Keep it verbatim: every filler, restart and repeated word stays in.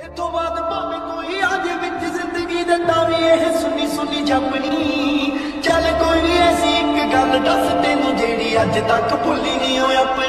इथों बाद भावे कोई आजे विच जिंदगी दे तावी एह सुनी सुनी जपनी। चल कोई ऐसी एक गल दस तेनू जेड़ी अज तक भुल्ली नहीं हो अपनी।